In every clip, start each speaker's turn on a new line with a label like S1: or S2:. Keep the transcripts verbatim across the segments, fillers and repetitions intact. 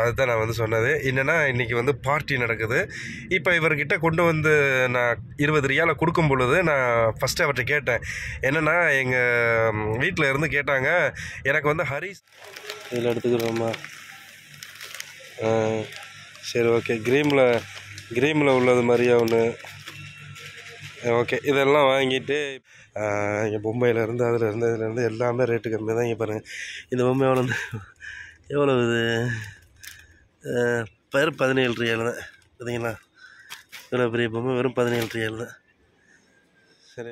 S1: அதுதான் நான் வந்து சொன்னது. என்னென்னா இன்றைக்கி வந்து பார்ட்டி நடக்குது. இப்போ இவர்கிட்ட கொண்டு வந்து நான் இருபது ரியாலை கொடுக்கும் பொழுது நான் ஃபஸ்ட்டு அவர்கிட்ட கேட்டேன். என்னென்னா எங்கள் வீட்டில் இருந்து கேட்டாங்க, எனக்கு வந்து ஹரிஸ் இதில் எடுத்துக்கிறோம்மா. சரி ஓகே. கிரீமில் கிரீமில் உள்ளது மாதிரியா ஒன்று. ஓகே. இதெல்லாம் வாங்கிட்டு இங்கே பொம்மையிலேருந்து அதில் இருந்து இதுலேருந்து எல்லாமே ரேட்டு கம்மி தான். இங்கே பாருங்கள், இந்த பொம்மை எவ்வளோ எவ்வளோ இது பேர் பதினேழு ரியால் தான். பார்த்தீங்களா, இவ்வளோ பெரிய பொம்மை வெறும் பதினேழு ரியால் தான். சரி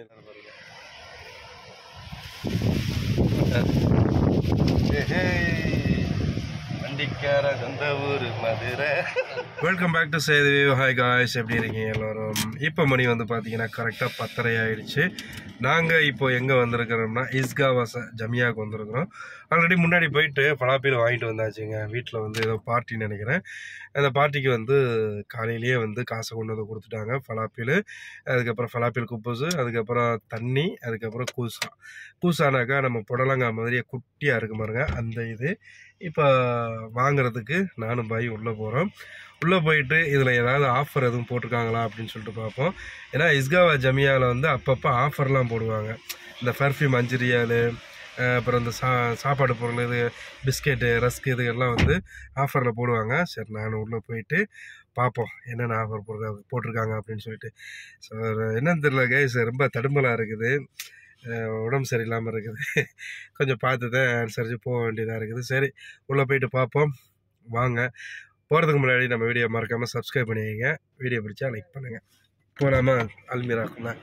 S1: வண்டிக்கார சொந்த ஊர் Madurai. Welcome back to Sethu. Hi guys, எப்படி இருக்கீங்க எல்லோரும்? இப்போ மணி வந்து பார்த்தீங்கன்னா கரெக்டாக பத்தரை ஆகிடுச்சு. நாங்கள் இப்போ எங்கே வந்திருக்கிறோம்னா இஸ்காவா ஜமியாவுக்கு வந்திருக்கிறோம். ஆல்ரெடி முன்னாடி போயிட்டு பலாப்பீல் வாங்கிட்டு வந்தாச்சுங்க. வீட்டில் வந்து ஏதோ பார்ட்டின்னு நினைக்கிறேன். அந்த பார்ட்டிக்கு வந்து காலையிலேயே வந்து காசை கொண்டு வந்து கொடுத்துட்டாங்க. பலாப்பீல், அதுக்கப்புறம் பலாப்பீல் குப்பூஸு, அதுக்கப்புறம் தண்ணி, அதுக்கப்புறம் கூசா. கூசானாக்கா நம்ம புடலங்காய் மாதிரியே குட்டியாக இருக்கு பாருங்க, அந்த இது. இப்போ வாங்குறதுக்கு நானும் பாய் உள்ளே போகிறோம். உள்ளே போயிட்டு இதில் ஏதாவது ஆஃபர் எதுவும் போட்டிருக்காங்களா அப்படின்னு சொல்லிட்டு பார்ப்போம். ஏன்னா இஸ்காவா ஜமியாவில் வந்து அப்பப்போ ஆஃபர்லாம் போடுவாங்க. இந்த பர்ஃப்யூம் அஞ்சு ரியாலு, அப்புறம் இந்த சா சாப்பாடு பொருள் இது பிஸ்கெட்டு ரஸ்க் இது எல்லாம் வந்து ஆஃபரில் போடுவாங்க. சரி, நான் உள்ளே போயிட்டு பார்ப்போம் என்னென்ன ஆஃபர் போடுற போட்டிருக்காங்க அப்படின்னு சொல்லிட்டு. ஸோ என்னன்னு தெரியல கைஸ், ரொம்ப தடுமலாக இருக்குது, உடம்பு சரியில்லாமல் இருக்குது. கொஞ்சம் பார்த்து தான் அனுசரித்து போக வேண்டியதாக இருக்குது. சரி, உள்ளே போயிட்டு பார்ப்போம் வாங்க. போகிறதுக்கு முன்னாடி நம்ம வீடியோ மறக்காமல் சப்ஸ்கிரைப் பண்ணிக்கங்க. வீடியோ பிடிச்சா லைக் பண்ணுங்கள். போகலாமா அல்மீராக்குள்ள?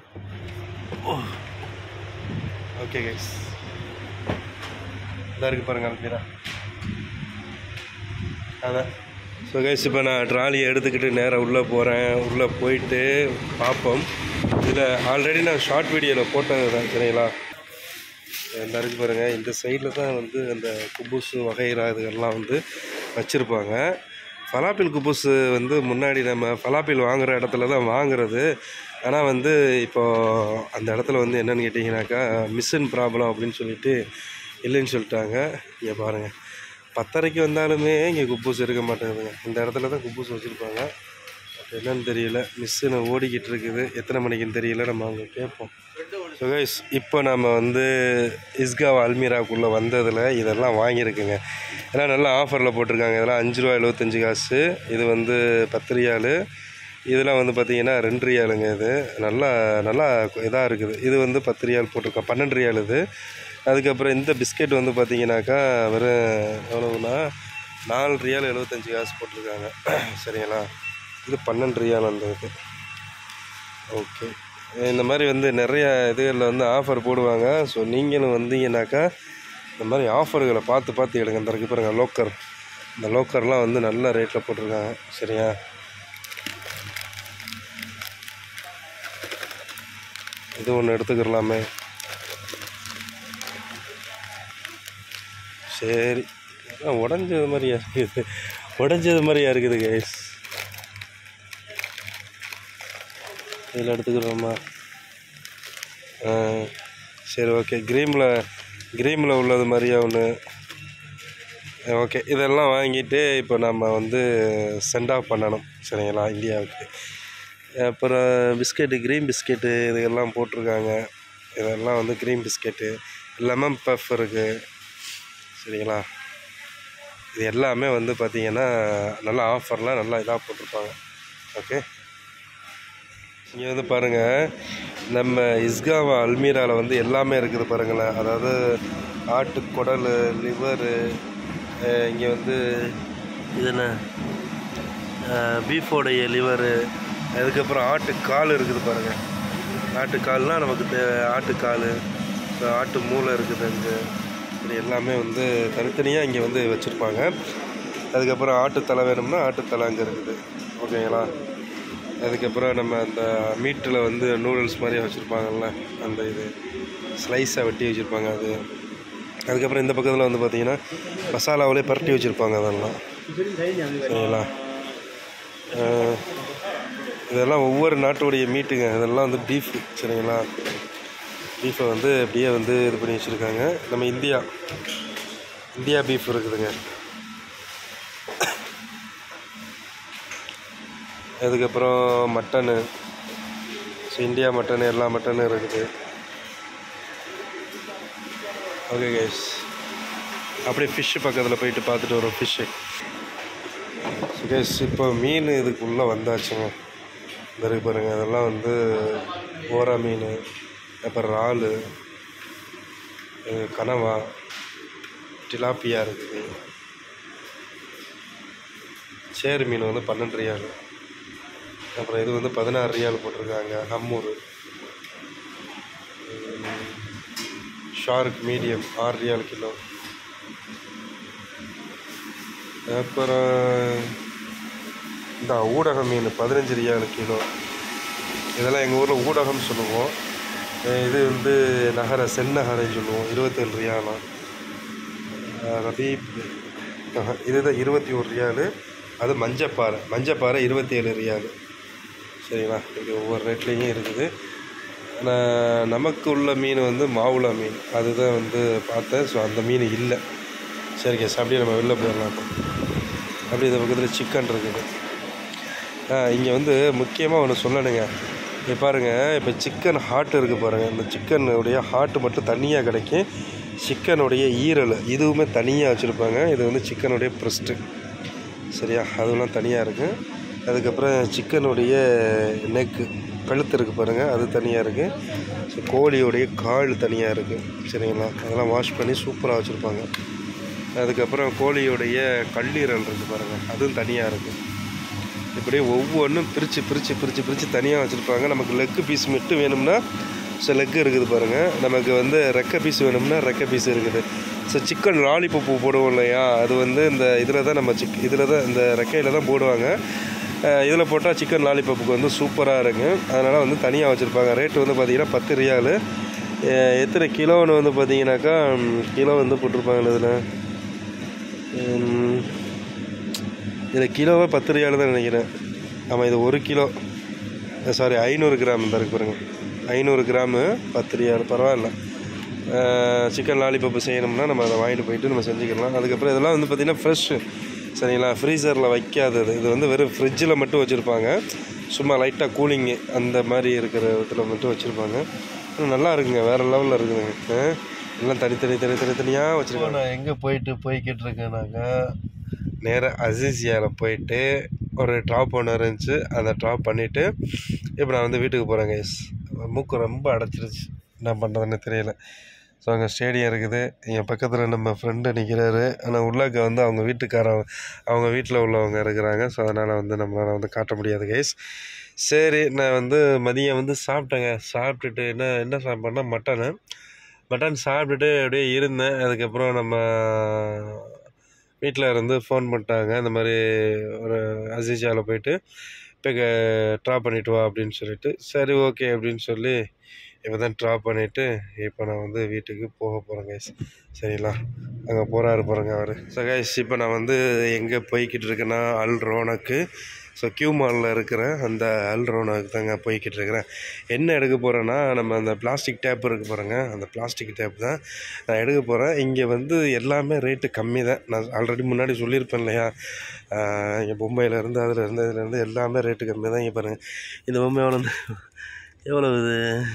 S1: ஓகே கைஸ், இதாக இருக்குது பாருங்கள் அல்மீரா. அதான். ஸோ கைஸ், இப்போ நான் ட்ராலியை எடுத்துக்கிட்டு நேராக உள்ளே போகிறேன். உள்ளே போயிட்டு பார்ப்போம். இதில் ஆல்ரெடி நான் ஷார்ட் வீடியோவில் போட்டது தான், சரிங்களா? இந்த இருக்குது பாருங்கள், இந்த சைடில் தான் வந்து அந்த குபூஸு வகைரா இதுகள்லாம் வந்து வச்சுருப்பாங்க. பலாப்பீல் குபூஸு வந்து முன்னாடி நம்ம பலாப்பீல் வாங்குகிற இடத்துல தான் வாங்குறது. ஆனால் வந்து இப்போது அந்த இடத்துல வந்து என்னென்னு கேட்டிங்கனாக்கா மிஷின் ப்ராப்ளம் அப்படின்னு சொல்லிட்டு இல்லைன்னு சொல்லிட்டாங்க. இங்கே பாருங்கள், பத்தரைக்கு வந்தாலுமே இங்கே குப்பூஸ் இருக்க மாட்டேங்குதுங்க. இந்த இடத்துல தான் குப்பூஸ் வச்சுருப்பாங்க. பட் என்னன்னு தெரியல, மிஷினை ஓடிக்கிட்டு இருக்குது. எத்தனை மணிக்குன்னு தெரியல, நம்ம அங்கே கேட்போம். ஸோ கைஸ், இப்போ நம்ம வந்து இஸ்காவா அல்மீராக்குள்ளே வந்ததில் இதெல்லாம் வாங்கியிருக்குங்க. இதெல்லாம் நல்லா ஆஃபரில் போட்டிருக்காங்க. இதெல்லாம் அஞ்சு ரூபா எழுபத்தஞ்சி காசு. இது வந்து பத்து ரியாலு. இதெல்லாம் வந்து பார்த்திங்கன்னா ரெண்டு ரியாலுங்க. இது நல்லா நல்லா இதாக இருக்குது. இது வந்து பத்து ரியால் போட்டிருக்கோம், பன்னெண்டு ரியால் இது. அதுக்கப்புறம் இந்த பிஸ்கெட் வந்து பார்த்திங்கனாக்கா வெறும் எவ்வளோனா நாலு ரியால் எழுபத்தஞ்சி காசு போட்டிருக்காங்க, சரிங்களா? இது பன்னெண்டு ரியால் அந்த இது. ஓகே, இந்த மாதிரி வந்து நிறைய இதுகளில் வந்து ஆஃபர் போடுவாங்க. ஸோ நீங்களும் வந்தீங்கன்னாக்கா இந்த மாதிரி ஆஃபர்களை பார்த்து பார்த்து எடுங்க. இந்த இருக்கு பாருங்கள் லோக்கர். இந்த லோக்கர்லாம் வந்து நல்ல ரேட்டில் போட்டிருக்காங்க, சரியா? இது ஒன்று எடுத்துக்கிறலாமே. சரி, உடஞ்சது மாதிரியா இருக்குது, உடஞ்சது மாதிரியா இருக்குது கைஸ். இதில் எடுத்துக்கிறோம்மா. சரி ஓகே. கிரீமில் கிரீமில் உள்ளது மாதிரியா ஒன்று. ஓகே. இதெல்லாம் வாங்கிட்டு இப்போ நம்ம வந்து சென்ட் ஆஃப் பண்ணணும், சரிங்களா, இந்தியாவுக்கு. அப்புறம் பிஸ்கெட்டு, க்ரீம் பிஸ்கெட்டு இதெல்லாம் போட்டிருக்காங்க. இதெல்லாம் வந்து க்ரீம் பிஸ்கெட்டு, லெமன் பஃப் இருக்குது, சரிங்களா? இது எல்லாமே வந்து பார்த்திங்கன்னா நல்லா ஆஃபர்லாம் நல்லா இதாக போட்டிருப்பாங்க. ஓகே, இங்கே வந்து பாருங்கள், நம்ம இஸ்காவா அல்மீராவில் வந்து எல்லாமே இருக்குது பாருங்களேன். அதாவது ஆட்டு குடல், லிவரு, இங்கே வந்து இது என்ன பீஃபோடைய லிவரு, அதுக்கப்புறம் ஆட்டுக்கால் இருக்குது பாருங்கள். ஆட்டுக்கால்னால் நமக்கு தே ஆட்டுக்கால், ஆட்டு மூளை இருக்குது அங்கே. இப்படி எல்லாமே வந்து தனித்தனியாக இங்கே வந்து வச்சுருப்பாங்க. அதுக்கப்புறம் ஆட்டுத்தலை வேணும்னா ஆட்டுத்தலை அங்கே இருக்குது, ஓகேங்களா? அதுக்கப்புறம் நம்ம அந்த மீட்டில் வந்து நூடுல்ஸ் மாதிரி வச்சுருப்பாங்கள்ல, அந்த இது ஸ்லைஸாக வெட்டி வச்சுருப்பாங்க அது. அதுக்கப்புறம் இந்த பக்கத்தில் வந்து பார்த்திங்கன்னா மசாலாவிலே பரட்டி வச்சுருப்பாங்க அதெல்லாம், சரிங்களா? இதெல்லாம் ஒவ்வொரு நாட்டுடைய மீட்டுங்க. இதெல்லாம் வந்து பீஃப், சரிங்களா? பீஃபை வந்து அப்படியே வந்து இது பண்ணி வச்சுருக்காங்க. நம்ம இந்தியா இந்தியா பீஃப் இருக்குதுங்க. அதுக்கப்புறம் மட்டனு, ஸோ இந்தியா மட்டனு எல்லா மட்டனும் இருக்குது. ஓகே கைஸ், அப்படியே ஃபிஷ்ஷு பக்கத்தில் போயிட்டு பார்த்துட்டு வரோம் ஃபிஷ்ஷு. ஸோ கைஸ் இப்போ மீன் இதுக்குள்ளே வந்தாச்சுங்க. இந்த இருக்கு பாருங்கள், அதெல்லாம் வந்து ஓரா மீன், அப்புறம் இறாலு, கனவா, டிலாப்பியா இருக்குது. சேரு மீன் வந்து பன்னெண்டு ரியால். அப்புறம் இது வந்து பதினாறு ரியால் போட்டிருக்காங்க. ஹம்மூர் ஷார்க் மீடியம் ஆறு ரியால் கிலோ. அப்புறம் இந்த ஊடக மீன் பதினஞ்சு ரியால் கிலோ. இதெல்லாம் எங்கள் ஊரில் ஊடகம்னு சொல்லுவோம். இது வந்து நகர செந்நகரைன்னு சொல்லுவோம். இருபத்தேழு ரியாலாம். ரபீப் இதுதான் இருபத்தி ஒரு ரியாலு. அது மஞ்சப்பாறை, மஞ்சப்பாறை இருபத்தி ஏழு ரியாலு. சரிங்களா, இது ஒவ்வொரு ரேட்லேயும் இருக்குது. ஆனால் நமக்கு உள்ள மீன் வந்து மாவுளா மீன், அதுதான் வந்து பார்த்தேன். ஸோ அந்த மீன் இல்லை. சரி கேஸ், அப்படியே நம்ம வெளில போயிடலாம். அப்படி இந்த பக்கத்தில் சிக்கன் இருக்குது. இங்கே வந்து முக்கியமாக ஒன்று சொல்லணுங்க. இப்போ பாருங்கள், இப்போ சிக்கன் ஹார்ட் இருக்குது பாருங்கள். இந்த சிக்கனுடைய ஹார்ட்டு மட்டும் தனியாக கிடைக்கும். சிக்கனுடைய ஈரல் இதுவுமே தனியாக வச்சுருப்பாங்க. இது வந்து சிக்கனுடைய ப்ரெஸ்ட்டு. சரியா, அதுவெல்லாம் தனியாக இருக்குது. அதுக்கப்புறம் சிக்கனுடைய நெக்கு கழுத்து இருக்குது பாருங்கள், அது தனியாக இருக்குது. ஸோ கோழியோடைய கால் தனியாக இருக்குது. சரிங்களா, அதெல்லாம் வாஷ் பண்ணி சூப்பராக வச்சுருப்பாங்க. அதுக்கப்புறம் கோழியோடைய கல்லீரல் இருக்குது பாருங்கள், அதுவும் தனியாக இருக்குது. இப்படி ஒவ்வொன்றும் பிரித்து பிரித்து பிரித்து பிரித்து தனியாக வச்சுருப்பாங்க. நமக்கு லெக்கு பீஸ் மட்டும் வேணும்னா ஸோ லெக்கு இருக்குது பாருங்கள். நமக்கு வந்து ரெக்கை பீஸ் வேணும்னா ரெக்கை பீஸ் இருக்குது. ஸோ சிக்கன் லாலிபப்பு போடுவோம் இல்லையா, அது வந்து இந்த இதில் தான் நம்ம சிக் இதில் தான் இந்த ரெக்கையில் தான் போடுவாங்க. இதில் போட்டால் சிக்கன் லாலிபப்புக்கு வந்து சூப்பராக இருக்குது. அதனால் வந்து தனியாக வச்சுருப்பாங்க. ரேட்டு வந்து பார்த்திங்கன்னா பத்து ரியாலு. எத்தனை கிலோன்னு வந்து பார்த்திங்கனாக்கா கிலோ வந்து போட்டிருப்பாங்க. இதில் இதில் கிலோவே பத்து ரியாலு தான் நினைக்கிறேன். ஆமாம், இது ஒரு கிலோ சாரி ஐநூறு கிராம் இந்த இருக்கு பாருங்கள். ஐநூறு கிராமு பத்து ரியால், பரவாயில்ல. சிக்கன் லாலிபப்பு செய்யணும்னா நம்ம அதை வாங்கிட்டு போயிட்டு நம்ம செஞ்சுக்கலாம். அதுக்கப்புறம் இதெல்லாம் வந்து பார்த்திங்கன்னா ஃப்ரெஷ்ஷு. சரிங்களா, ஃப்ரீசரில் வைக்காதது. இது வந்து வெறும் ஃப்ரிட்ஜில் மட்டும் வச்சுருப்பாங்க. சும்மா லைட்டாக கூலிங்கு அந்த மாதிரி இருக்கிற இடத்துல மட்டும் வச்சுருப்பாங்க. நல்லா இருக்குங்க, வேறு லெவலில் இருக்குதுங்க. எல்லாம் தனித்தனி தனி தனித்தனியாக வச்சுருக்கோம். நான் எங்கே போயிட்டு போய்கிட்டு இருக்கேன்னாக்கா நேராக அசிசியாவில் போயிட்டு ஒரு ட்ராப் ஒன்று இருந்துச்சு, அதை ட்ராப் பண்ணிவிட்டு இப்போ நான் வந்து வீட்டுக்கு போகிறேன் கைஸ். மூக்கு ரொம்ப அடைச்சிருச்சு, என்ன பண்ணுறதுன்னு தெரியல. ஸோ அங்கே ஸ்டேடியம் இருக்குது. என் பக்கத்தில் நம்ம ஃப்ரெண்டு நிற்கிறாரு. ஆனால் உள்ளாக்க வந்து அவங்க வீட்டுக்காரங்க அவங்க வீட்டில் உள்ளவங்க இருக்கிறாங்க. ஸோ அதனால் வந்து நம்மளால் வந்து காட்ட முடியாது கைஸ். சரி, நான் வந்து மதியம் வந்து சாப்பிட்டேங்க. சாப்பிட்டுட்டு என்ன என்ன சாப்பிட்டேன்னா மட்டனு மட்டன் சாப்பிட்டுட்டு அப்படியே இருந்தேன். அதுக்கப்புறம் நம்ம வீட்டில் இருந்து ஃபோன் பண்ணிட்டாங்க, இந்த மாதிரி ஒரு அசிசியாவில் போயிட்டு இப்போ ட்ராப் பண்ணிவிட்டு வா அப்படின்னு சொல்லிட்டு, சரி ஓகே அப்படின்னு சொல்லி இப்போ தான் ட்ராப் பண்ணிவிட்டு இப்போ நான் வந்து வீட்டுக்கு போக போகிறேன் கைஸ். சரிங்களா, அங்கே போகிறாரு பாருங்க அவர். ஸோ கைஸ், இப்போ நான் வந்து எங்கே போய்கிட்டு இருக்கேன்னா அல் ரோனக்கு. ஸோ கியூ மாலில் இருக்கிற அந்த அல் ரோனக்கு தாங்க போய்கிட்டு இருக்கிறேன். என்ன எடுக்க போகிறேன்னா, நம்ம அந்த பிளாஸ்டிக் டேப் இருக்குது பாருங்க, அந்த பிளாஸ்டிக் டேப் தான் நான் எடுக்க போகிறேன். இங்கே வந்து எல்லாமே ரேட்டு கம்மி தான். நான் ஆல்ரெடி முன்னாடி சொல்லியிருப்பேன் இல்லையா, இங்கே பொம்மையிலேருந்து அதில் இருந்து இதுலேருந்து எல்லாமே ரேட்டு கம்மி தான். இங்கே பாருங்கள், இந்த பொம்மை எவ்வளோ எவ்வளோ இது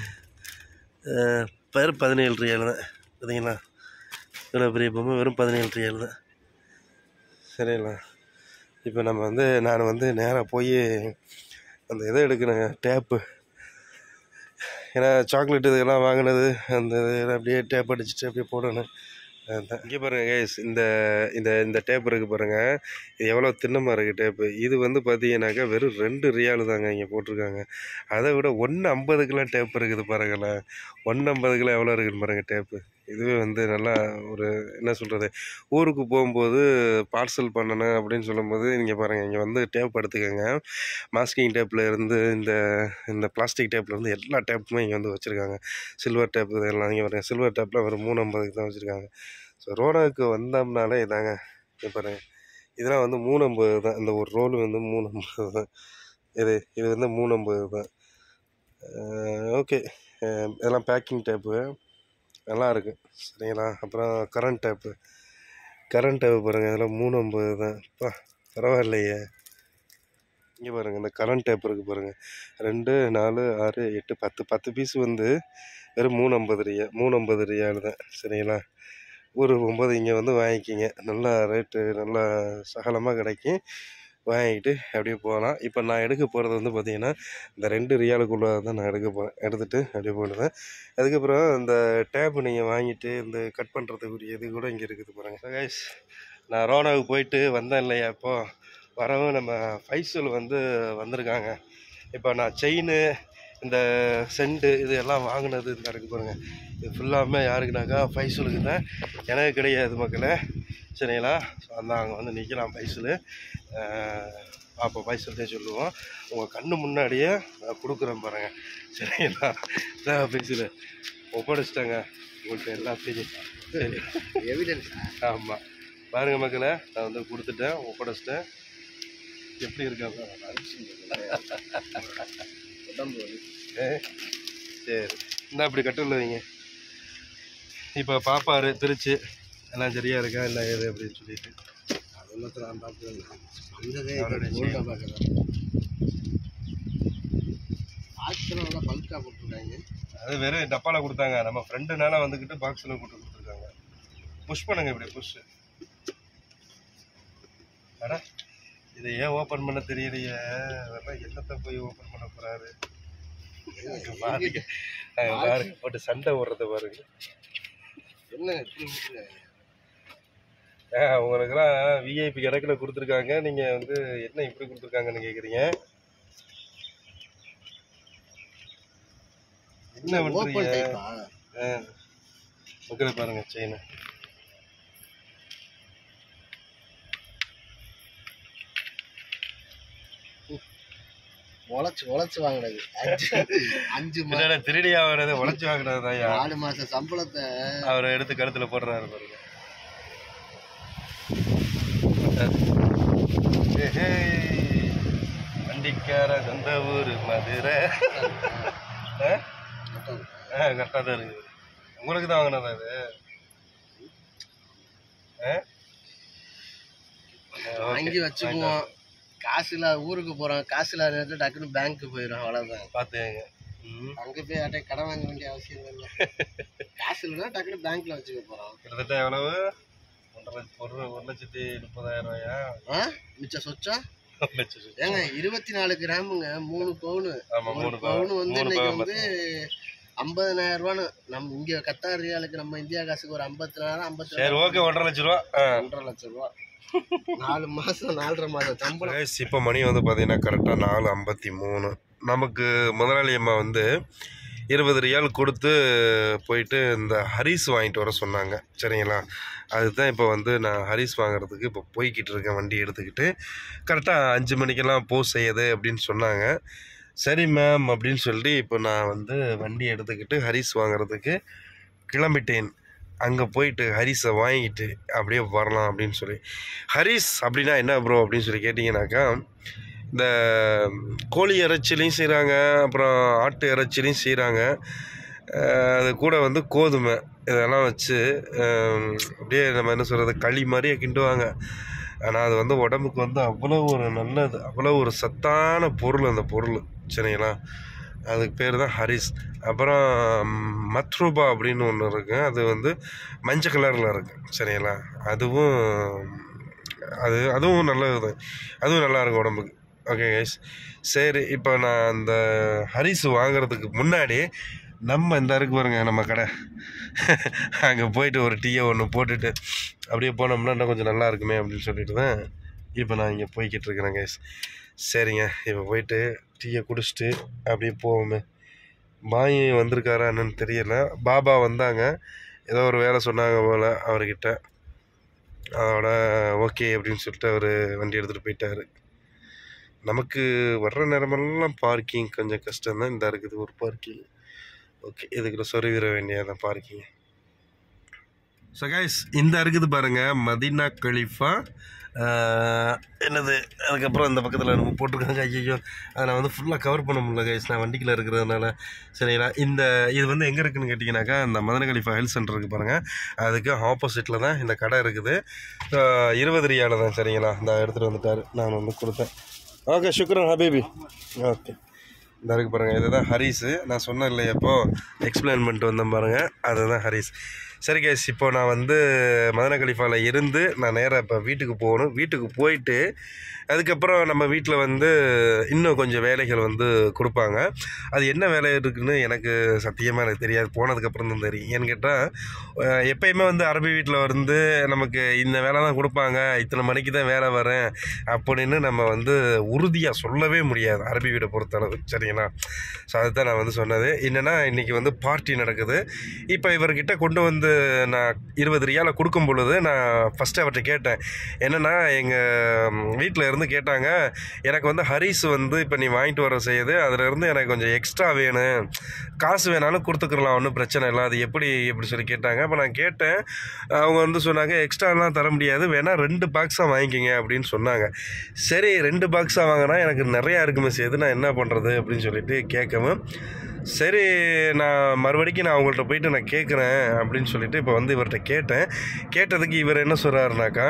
S1: வெறும் பதினேழு ரியால் தான். பார்த்தீங்களா, இவ்வளோ பெரிய பொம்மை வெறும் பதினேழு ரியால் தான். சரிங்களா, இப்போ நம்ம வந்து நான் வந்து நேராக போய் அந்த இதை எடுக்கணுங்க, டேப்பு. ஏன்னா சாக்லேட் இதெல்லாம் வாங்கினது அந்த இதில் அப்படியே டேப் அடிச்சுட்டு அப்படியே போடணும். அதுதான். இங்கே பாருங்கள் கைஸ், இந்த இந்த இந்த டேப் இருக்குது பாருங்கள், இது எவ்வளோ தின்னமாக இருக்குது டேப்பு. இது வந்து பார்த்தீங்கன்னாக்கா வெறும் ரெண்டு ரியாலு தாங்க இங்கே போட்டிருக்காங்க. அதை விட ஒன்று ஐம்பதுக்கெலாம் டேப் இருக்குது பாருங்களேன். ஒன்று ஐம்பதுக்கெலாம் எவ்வளோ இருக்குதுன்னு பாருங்கள் டேப்பு. இதுவே வந்து நல்லா ஒரு என்ன சொல்கிறது, ஊருக்கு போகும்போது பார்சல் பண்ணணும் அப்படின்னு சொல்லும்போது இங்கே பாருங்கள், இங்கே வந்து டேப் எடுத்துக்கோங்க. மாஸ்கிங் டேப்பில் இருந்து இந்த இந்த பிளாஸ்டிக் டேப்பில் இருந்து எல்லா டேப்புமே இங்கே வந்து வச்சுருக்காங்க. சில்வர் டேப்பு இதெல்லாம் இங்கே பாருங்கள், சில்வர் டேப்பில் வெறும் மூணு ஐம்பதுக்கு தான் வச்சுருக்காங்க. ஸோ ரோனாவுக்கு வந்தோம்னாலே இதாங்க. இங்கே பாருங்கள், இதெல்லாம் வந்து மூணு ஐம்பது தான். இந்த ஒரு ரோல் வந்து மூணு ஐம்பது தான். இது இது வந்து மூணு ஐம்பது தான். ஓகே, இதெல்லாம் பேக்கிங் டேப்பு நல்லா இருக்குது. சரிங்களா, அப்புறம் கரண்ட் டேப்பு கரண்ட் டேப்பு பாருங்கள், இதெல்லாம் மூணு ஐம்பது தான். பா, பரவாயில்லையே. இங்கே பாருங்கள், இந்த கரண்ட் டேப் இருக்குது பாருங்கள். ரெண்டு நாலு ஆறு எட்டு பத்து பத்து பீஸ் வந்து வெறும் மூணு ஐம்பது ரியா மூணு ஐம்பது ரியால் தான். சரிங்களா? ஒரு ஒம்பது இங்கே வந்து வாங்கிக்கிங்க. நல்லா ரேட்டு நல்லா சகலமாக கிடைக்கும். வாங்கிக்கிட்டு அப்படியே போகலாம். இப்போ நான் எடுக்க போகிறது வந்து பார்த்திங்கன்னா இந்த ரெண்டு ரியாலுக்குள்ளே தான் நான் எடுக்க போகிறேன். எடுத்துகிட்டு அப்படியே போயிடுவேன். அதுக்கப்புறம் இந்த டேப்பு நீங்கள் வாங்கிட்டு இந்த கட் பண்ணுறதுக்குரிய இது கூட இங்கே இருக்குது பாருங்கள். கைஸ், நான் ரோனாவுக்கு போயிட்டு வந்தேன் இல்லையா, இப்போது வரவும் நம்ம ஃபைசல் வந்து வந்திருக்காங்க. இப்போ நான் செயின் இந்த செண்டு இது எல்லாம் வாங்கினது இந்த இருக்குது பாருங்கள். இது ஃபுல்லாமே யாருக்குனாக்கா ஃபைசலுக்கு தான், எனக்கு கிடையாது மக்களே. சரிங்களா? ஸோ அதான் அங்கே வந்து நிற்கலாம் ஃபைசலு. அப்போ ஃபைசல்தே சொல்லுவோம். உங்கள் கண்ணு முன்னாடியே நான் கொடுக்குறேன் பாருங்கள். சரிங்களா? இதான் ஃபைசலு ஒப்படைச்சிட்டாங்க உங்கள்கிட்ட எல்லாத்தையும். சரி, எவிடன்ஸ். ஆமாம், பாருங்கள் மக்களே, நான் வந்து கொடுத்துட்டேன், ஒப்படைச்சிட்டேன். எப்படி இருக்காங்க உடம்பு? சரி, இந்த அப்படி கட்டுல வைங்க. இப்போ பாப்பாரு பிரித்து எல்லாம் சரியாக இருக்கா இல்லை எது அப்படின்னு சொல்லிட்டு அதெல்லாம் பார்த்து பல்காக கொடுத்துருக்காங்க. அது வெறும் டப்பாவில் கொடுத்தாங்க. நம்ம ஃப்ரெண்டுனால வந்துக்கிட்டு பாக்ஸில் போட்டு கொடுத்துருக்காங்க. புஷ் பண்ணுங்க, இப்படி புஷ். அடா, இதை ஏன் ஓப்பன் பண்ண தெரியலையே? அதெல்லாம் என்னத்தை போய் ஓப்பன் பண்ண போகிறாரு பாருங்க. பாருங்க, போட்டு சண்டை ஓடுறத பாருங்க. என்ன உங்களுக்கெல்லாம் விஐபி கணக்கில் கொடுத்துருக்காங்க. நீங்கள் வந்து என்ன இப்படி கொடுத்துருக்காங்கன்னு கேட்குறீங்க? என்ன பண்ணுறீங்க? மக்களை பாருங்க, செயினை உழைச்சு உழைச்சு வாங்கினது. அஞ்சு அஞ்சு திருடி ஆகிறது உழைச்சு வாங்கினது தான். நாலு மாசம் சம்பளத்தை அவர் எடுத்து கழுத்துல போடுறாரு பாருங்க. வண்டிக்கார சொந்த ஊர் மதுரை. கரெக்டாக தான் இருக்குது. உங்களுக்கு தான் வாங்கினதா அது? வாங்கி வச்சுக்குவோம். காசு இல்லாத ஊருக்கு போகிறோம், காசு இல்லாத நேரத்தில் டக்குன்னு பேங்க்கு போயிடும். அவ்வளோதான். பார்த்துங்க, அங்கே போய் யார்ட்டே கடன் வாங்க வேண்டிய அவசியம் இல்லை. காசு இல்லைன்னா டக்குன்னு பேங்க்கில் வச்சுக்க போகிறோம். கிட்டத்தட்ட எவ்வளவு? ஒன்றரை லட்சம் ஒரு ஒரு லட்சத்தி முப்பதாயிரம் ரூபாயா? ஆ, மிச்சம் சொச்சா ஏங்க இருபத்தி நாலு கிராமுங்க, மூணு பவுனு. மூணு பவுனு வந்து இன்னைக்கு வந்து ஐம்பதனாயிரம் ரூபான்னு. நம்ம இங்கே கத்தார் ரியாலுக்கு நம்ம இந்தியா காசுக்கு ஒரு ஐம்பத்தி நாலாயிரம் ஐம்பத்தி சரி ஓகே ஒன்றரை லட்சம் ரூபா. ஒன்றரை லட்சம் ரூபா நாலு மாதம் நாலரை மாதம் சம்பளம். இப்போ மணி வந்து பார்த்தீங்கன்னா கரெக்டாக நாலு ஐம்பத்தி மூணு. நமக்கு முதலாளி அம்மா வந்து இருபது ரியால் கொடுத்து போயிட்டு இந்த ஹரிஸ் வாங்கிட்டு வர சொன்னாங்க. சரிங்களா? அதுதான் இப்போ வந்து நான் ஹரிஸ் வாங்குறதுக்கு இப்போ போய்கிட்டு இருக்கேன், வண்டி எடுத்துக்கிட்டு. கரெக்டாக அஞ்சு மணிக்கெல்லாம் போ செய்யுது அப்படின்னு சொன்னாங்க. சரி மேம் அப்படின்னு சொல்லிட்டு இப்போ நான் வந்து வண்டி எடுத்துக்கிட்டு ஹரிஸ் வாங்குறதுக்கு கிளம்பிட்டேன். அங்கே போயிட்டு ஹரிஸை வாங்கிட்டு அப்படியே வரலாம் அப்படின்னு சொல்லி. ஹரிஸ் அப்படின்னா என்ன ப்ரோ அப்படின்னு சொல்லி கேட்டிங்கனாக்கா, இந்த கோழி இறைச்சிலையும் செய்கிறாங்க, அப்புறம் ஆட்டு இறைச்சிலையும் செய்கிறாங்க. அது கூட வந்து கோதுமை இதெல்லாம் வச்சு அப்படியே நம்ம என்ன சொல்கிறது, களி மாதிரியே கிண்டுவாங்க. ஆனால் அது வந்து உடம்புக்கு வந்து அவ்வளோ ஒரு நல்லது, அவ்வளோ ஒரு சத்தான பொருள் அந்த பொருள். சரிங்களா? அதுக்கு பேர் தான் ஹரிஸ். அப்புறம் மத்ரூபா அப்படின்னு ஒன்று இருக்குது, அது வந்து மஞ்சள் கலரில் இருக்குது. சரிங்களா? அதுவும் அது அதுவும் நல்லது தான், அதுவும் நல்லாயிருக்கும் உடம்புக்கு. ஓகே கைஸ், சரி இப்போ நான் அந்த ஹரிஸ் வாங்குறதுக்கு முன்னாடி நம்ம இந்த இருக்கு பாருங்க நம்ம கடை, அங்கே போயிட்டு ஒரு டீயை ஒன்று போட்டுட்டு அப்படியே போனோம்னா இன்னும் கொஞ்சம் நல்லா இருக்குமே அப்படின்னு சொல்லிட்டு தான் இப்போ நான் இங்கே போய்கிட்டு இருக்கிறேன் கைஸ். சரிங்க, இப்போ போயிட்டு டீயை குடிச்சிட்டு அப்படியே போவோமே. பாய் வந்திருக்காரா என்னன்னு தெரியல. பாபா வந்தாங்க, ஏதோ ஒரு வேலை சொன்னாங்க போல் அவர்கிட்ட. அதோட ஓகே அப்படின்னு சொல்லிட்டு அவர் வண்டி எடுத்துகிட்டு போயிட்டார். நமக்கு வர்ற நேரமெல்லாம் பார்க்கிங் கொஞ்சம் கஷ்டம்தான். இந்த இருக்குது ஒரு பார்க்கிங். ஓகே, இதுக்குள்ள சொருவிட வேண்டியதான் பார்க்கிங். ஸோ கைஸ், இந்த இருக்குது பாருங்கள் மதீனா கலீஃபா. என்னது அதுக்கப்புறம் இந்த பக்கத்தில் நம்ம போட்டிருக்காங்க. ஐயோ, அதை நான் வந்து ஃபுல்லாக கவர் பண்ண முடியல கைஸ், நான் வண்டிக்குள்ளே இருக்கிறதுனால. சரிங்களா? இந்த இது வந்து எங்கே இருக்குதுன்னு கேட்டிங்கனாக்கா, இந்த மதீனா கலீஃபா ஹெல்த் சென்டர் இருக்குது பாருங்கள், அதுக்கு ஆப்போசிட்டில் தான் இந்த கடை இருக்குது. இருபது ரியால தான். சரிங்களா? இந்த எடுத்துகிட்டு வந்துட்டார், நான் வந்து கொடுத்தேன். ஓகே சுக்ரன் ஹபீபி. ஓகே இந்த இருக்கு பாருங்கள், இதுதான் ஹரிஸு. நான் சொன்னேன் இல்லையா எப்போ எக்ஸ்பிளைன் பண்ணிட்டு வந்தேன் பாருங்கள், அதுதான் ஹரிஸ். சரி கேஸ், இப்போ நான் வந்து மதன கலிஃபாவில் இருந்து நான் நேராக இப்போ வீட்டுக்கு போகணும். வீட்டுக்கு போயிட்டு அதுக்கப்புறம் நம்ம வீட்டில் வந்து இன்னும் கொஞ்சம் வேலைகள் வந்து கொடுப்பாங்க. அது என்ன வேலை இருக்குதுன்னு எனக்கு சத்தியமாக எனக்கு தெரியாது, போனதுக்கப்புறம் தான் தெரியும். ஏன்னு கேட்டால் எப்பயுமே வந்து அரபி வீட்டில் வந்து நமக்கு இந்த வேலை தான் கொடுப்பாங்க, இத்தனை மணிக்கு தான் வேலை வரேன் அப்படின்னு நம்ம வந்து உறுதியாக சொல்லவே முடியாது அரபி வீடை பொறுத்தளவு. சரிங்களா? ஸோ அதுதான் நான் வந்து சொன்னது. என்னென்னா இன்றைக்கி வந்து பார்ட்டி நடக்குது. இப்போ இவர்கிட்ட கொண்டு வந்து நான் இருபது ரியாலை கொடுக்கும் பொழுது நான் ஃபஸ்ட்டு அவர்கிட்ட கேட்டேன், என்னென்னா எங்கள் வீட்டில் இருந்து கேட்டாங்க, எனக்கு வந்து ஹரிஸ் வந்து இப்போ நீ வாங்கிட்டு வர செய்யுது, அதிலேருந்து எனக்கு கொஞ்சம் எக்ஸ்ட்ரா வேணும், காசு வேணாலும் கொடுத்துக்கலாம், ஒன்றும் பிரச்சனை இல்லை, அது எப்படி எப்படி சொல்லி கேட்டாங்க. அப்போ நான் கேட்டேன், அவங்க வந்து சொன்னாங்க எக்ஸ்ட்ராலாம் தர முடியாது, வேணால் ரெண்டு பாக்ஸாக வாங்கிக்கிங்க அப்படின்னு சொன்னாங்க. சரி ரெண்டு பாக்ஸாக வாங்கினா எனக்கு நிறையா இருக்குமே செய்யுது, நான் என்ன பண்ணுறது அப்படின்னு சொல்லிட்டு கேட்கவும், சரி நான் மறுபடிக்கும் நான் அவங்கள்ட்ட போயிட்டு நான் கேட்குறேன் அப்படின்னு சொல்லிட்டு இப்போ வந்து இவர்கிட்ட கேட்டேன். கேட்டதுக்கு இவர் என்ன சொல்கிறாருனாக்கா,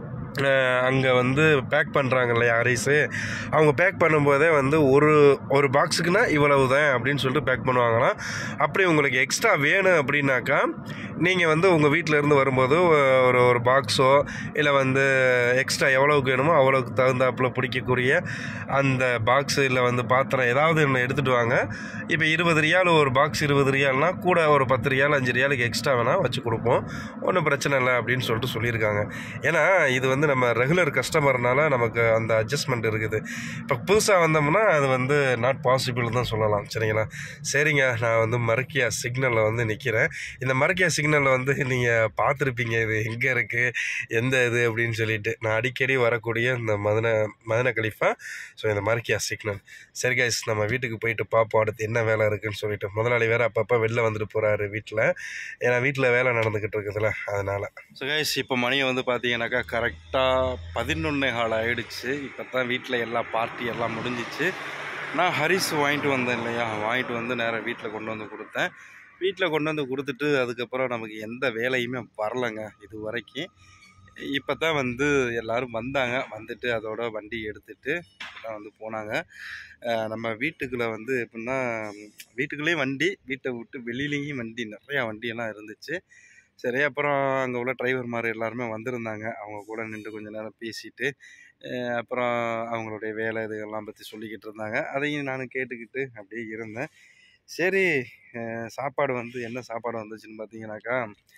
S1: அங்கே வந்து பேக் பண்ணுறாங்க இல்லையா ஹரிஸு, அவங்க பேக் பண்ணும்போதே வந்து ஒரு ஒரு பாக்ஸுக்குன்னா இவ்வளவு தான் அப்படின்னு சொல்லிட்டு பேக் பண்ணுவாங்களாம். அப்படி உங்களுக்கு எக்ஸ்ட்ரா வேணும் அப்படின்னாக்கா நீங்கள் வந்து உங்கள் வீட்டிலேருந்து வரும்போது ஒரு ஒரு பாக்ஸோ இல்லை வந்து எக்ஸ்ட்ரா எவ்வளோவுக்கு வேணுமோ அவ்வளோவுக்கு தகுந்தாப்பில் பிடிக்கக்கூடிய அந்த பாக்ஸு இல்லை வந்து பாத்திரம் ஏதாவது ஒன்று எடுத்துகிட்டு வாங்க. இப்போ இருபது ரியால் ஒரு பாக்ஸ் இருபது ரியால்னால் கூட ஒரு பத்து ரியால் அஞ்சு ரியாலுக்கு எக்ஸ்ட்ரா வேணால் வச்சு கொடுப்போம், ஒன்றும் பிரச்சனை இல்லை அப்படின்னு சொல்லிட்டு சொல்லியிருக்காங்க. ஏன்னா இது வந்து நம்ம ரெகுலர் கஸ்டமர்னால நமக்கு அந்த அட்ஜஸ்ட்மெண்ட் இருக்குது. இப்போ புதுசாக வந்தோம்னா அது வந்து நாட் பாசிபிள் தான் சொல்லலாம். சரிங்களா? சரிங்க, நான் வந்து மர்கியா சிக்னலில் வந்து நிற்கிறேன். இந்த மர்கியா சிக்னலில் வந்து நீங்கள் பார்த்துருப்பீங்க, இது எங்கே இருக்குது எந்த இது அப்படின்னு சொல்லிட்டு. நான் அடிக்கடி வரக்கூடிய இந்த மதன மதன கலிஃபா. ஸோ இந்த மர்கியா சிக்னல். சரி கைஸ், நம்ம வீட்டுக்கு போயிட்டு பார்ப்போம் அடுத்து என்ன வேலை இருக்குதுன்னு சொல்லிட்டு. முதலாளி வேறு அப்பப்போ வெளில வந்துட்டு போகிறாரு வீட்டில், ஏன்னா வீட்டில் வேலை நடந்துக்கிட்டு இருக்குதுல்ல அதனால். ஸோ கைஸ், இப்போ மணியை வந்து பார்த்தீங்கன்னாக்கா கரெக்டாக பதினொன்னே கால் ஆகிடுச்சு. இப்போ தான் வீட்டில் எல்லா பார்ட்டி எல்லாம் முடிஞ்சிச்சு. நான் ஹரிஸ் வாங்கிட்டு வந்தேன் இல்லையா, வாங்கிட்டு வந்து நேராக வீட்டில் கொண்டு வந்து கொடுத்தேன். வீட்டில் கொண்டு வந்து கொடுத்துட்டு அதுக்கப்புறம் நமக்கு எந்த வேலையுமே வரலைங்க இது வரைக்கும். இப்போ தான் வந்து எல்லோரும் வந்தாங்க, வந்துட்டு அதோட வண்டி எடுத்துகிட்டு தான் வந்து போனாங்க. நம்ம வீட்டுக்குள்ளே வந்து எப்படின்னா வீட்டுக்குள்ளேயும் வண்டி, வீட்டை விட்டு வெளியிலேயும் வண்டி, நிறையா வண்டியெல்லாம் இருந்துச்சு. சரி, அப்புறம் அங்கே உள்ள டிரைவர் மாதிரி எல்லாருமே வந்திருந்தாங்க. அவங்க கூட நின்று கொஞ்சம் நேரம் பேசிட்டு அப்புறம் அவங்களுடைய வேலை இதுகள்லாம் பற்றி சொல்லிக்கிட்டு இருந்தாங்க. அதையும் நானும் கேட்டுக்கிட்டு அப்படியே இருந்தேன். சரி, சாப்பாடு வந்து என்ன சாப்பாடு வந்துச்சுன்னு பார்த்தீங்கன்னாக்கா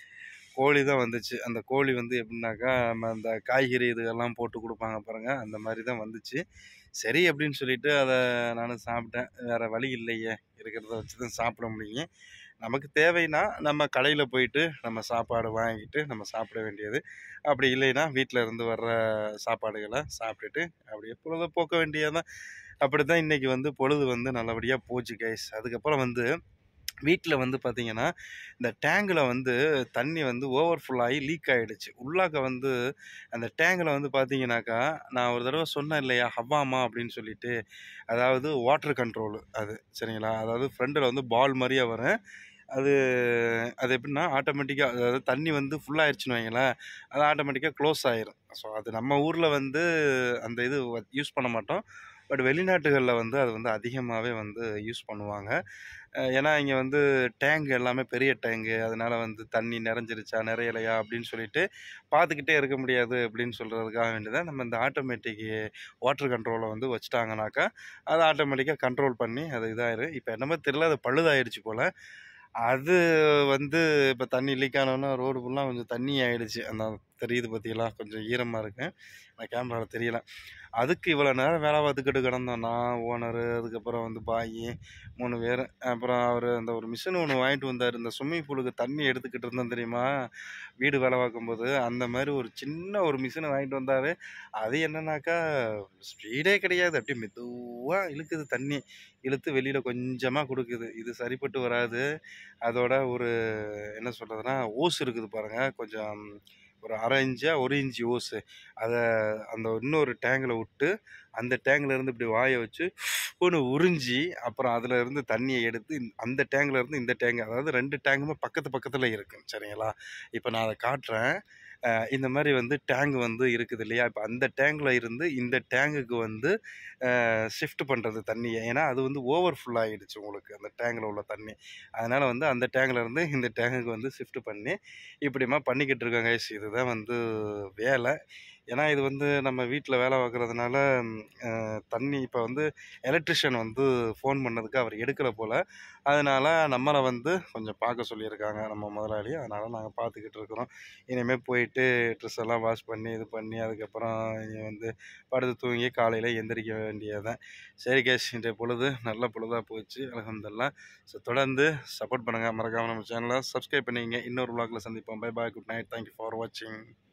S1: கோழி தான் வந்துச்சு. அந்த கோழி வந்து எப்படின்னாக்கா நம்ம அந்த காய்கறி இதுகள்லாம் போட்டு கொடுப்பாங்க பாருங்கள், அந்த மாதிரி தான் வந்துச்சு. சரி அப்படின்னு சொல்லிட்டு அதை நான் சாப்பிட்டேன். வேறு வழி இல்லையே, இருக்கிறத வச்சு தான் சாப்பிட முடியும். நமக்கு தேவைன்னா நம்ம கடையில் போயிட்டு நம்ம சாப்பாடு வாங்கிட்டு நம்ம சாப்பிட வேண்டியது. அப்படி இல்லைன்னா வீட்டில் இருந்து வர்ற சாப்பாடுகளை சாப்பிட்டுட்டு அப்படியே பொழுது போக்க வேண்டியதான். அப்படி தான் இன்றைக்கி வந்து பொழுது வந்து நல்லபடியாக போச்சு கைஸ். அதுக்கப்புறம் வந்து வீட்டில் வந்து பார்த்திங்கன்னா இந்த டேங்கில் வந்து தண்ணி வந்து ஓவர்ஃபுல் ஆகி லீக் ஆகிடுச்சு. உள்ளாக்க வந்து அந்த டேங்கில் வந்து பார்த்திங்கனாக்கா நான் ஒரு தடவை சொன்னேன் இல்லையா ஹவாமா அப்படின்னு சொல்லிட்டு, அதாவது வாட்டர் கண்ட்ரோலு அது. சரிங்களா? அதாவது ஃப்ரண்டில் வந்து பால் மாதிரியே வரும். அது அது எப்படின்னா ஆட்டோமேட்டிக்காக, அதாவது தண்ணி வந்து ஃபுல்லாகிடுச்சுன்னு வைங்களேன், அது ஆட்டோமேட்டிக்காக க்ளோஸ் ஆகிரும். ஸோ அது நம்ம ஊரில் வந்து அந்த இது யூஸ் பண்ண மாட்டோம். பட் வெளிநாட்டுகளில் வந்து அது வந்து அதிகமாகவே வந்து யூஸ் பண்ணுவாங்க. ஏன்னா இங்கே வந்து டேங்க் எல்லாமே பெரிய டேங்கு, அதனால் வந்து தண்ணி நிறைஞ்சிருச்சா நிறையலையா அப்படின்னு சொல்லிட்டு பார்த்துக்கிட்டே இருக்க முடியாது அப்படின்னு சொல்கிறதுக்காக வேண்டியதான் நம்ம இந்த ஆட்டோமேட்டிக் வாட்டர் கண்ட்ரோலை வந்து வச்சுட்டாங்கனாக்கா அதை ஆட்டோமேட்டிக்காக கண்ட்ரோல் பண்ணி அது இதாகிடும். இப்போ என்னமோ தெரியல, அது பழுதாகிடுச்சு போல். அது வந்து இப்போ தண்ணி லீக் ஆனோன்னா ரோடு ஃபுல்லாக கொஞ்சம் தண்ணி ஆகிடுச்சு. அந்த தெரியுது பார்த்தீங்களா, கொஞ்சம் ஈரமாக இருக்குது, நான் கேமராவில் தெரியல. அதுக்கு இவ்வளோ நேரம் வேலை பார்த்துக்கிட்டு கிடந்தோம். நான், ஓனரு, அதுக்கப்புறம் வந்து பாய், மூணு பேர். அப்புறம் அவர் அந்த ஒரு மிஷின் ஒன்று வாங்கிட்டு வந்தார், இந்த ஸ்விம்மிங் பூலுக்கு தண்ணி எடுத்துக்கிட்டு இருந்தோம் தெரியுமா வீடு வேலை பார்க்கும்போது, அந்த மாதிரி ஒரு சின்ன ஒரு மிஷினை வாங்கிட்டு வந்தார். அது என்னன்னாக்கா ஸ்பீடே கிடையாது, அப்படியே மெதுவாக இழுக்குது தண்ணி, இழுத்து வெளியில் கொஞ்சமாக கொடுக்குது. இது சரிப்பட்டு வராது. அதோட ஒரு என்ன சொல்கிறதுனா ஓஸ் இருக்குது பாருங்கள், கொஞ்சம் ஒரு அரை இன்ச்சா ஒரு இன்ச்சு ஓஸு, அதை அந்த இன்னொரு டேங்கில் விட்டு அந்த டேங்கில் இருந்து இப்படி வாயை வச்சு ஒன்று உறிஞ்சி அப்புறம் அதில் இருந்து தண்ணியை எடுத்து அந்த டேங்கில் இருந்து இந்த டேங்கு, அதாவது ரெண்டு டேங்குமே பக்கத்து பக்கத்தில் இருக்கும். சரிங்களா? இப்போ நான் அதை காட்டுறேன். இந்த மாதிரி வந்து டேங்க் வந்து இருக்குது இல்லையா, இப்போ அந்த டேங்கில் இருந்து இந்த டேங்குக்கு வந்து ஷிஃப்ட் பண்ணுறது தண்ணியை. ஏன்னா அது வந்து ஓவர் ஃபுல் ஆகிடுச்சு உங்களுக்கு அந்த டேங்கில் உள்ள தண்ணி. அதனால் வந்து அந்த டேங்கில் இருந்து இந்த டேங்குக்கு வந்து ஷிஃப்ட் பண்ணி இப்படிமா பண்ணிக்கிட்டு இருக்காங்க. இதுதான் வந்து வேலை. ஏன்னா இது வந்து நம்ம வீட்டில் வேலை பார்க்குறதுனால தண்ணி இப்போ வந்து எலக்ட்ரிஷியன் வந்து ஃபோன் பண்ணதுக்கு அவர் எடுக்கலை போல். அதனால் நம்மளை வந்து கொஞ்சம் பார்க்க சொல்லியிருக்காங்க நம்ம முதலாளி. அதனால் நாங்கள் பார்த்துக்கிட்டு இருக்கிறோம். இனிமேல் போயிட்டு ட்ரெஸ் எல்லாம் வாஷ் பண்ணி இது பண்ணி அதுக்கப்புறம் இனி வந்து படுத்து தூங்கி காலையில் எந்திரிக்க வேண்டியதுதான். சரி கேஷ், இன்றைய பொழுது நல்ல பொழுதாக போச்சு, அல்ஹம்துலில்லாஹ். ஸோ தொடர்ந்து சப்போர்ட் பண்ணுங்கள். மறக்காமல் நம்ம சேனலை சப்ஸ்கிரைப் பண்ணிங்க. இன்னொரு vlogல சந்திப்போம். Bye bye, good night, thank you for வாட்சிங்.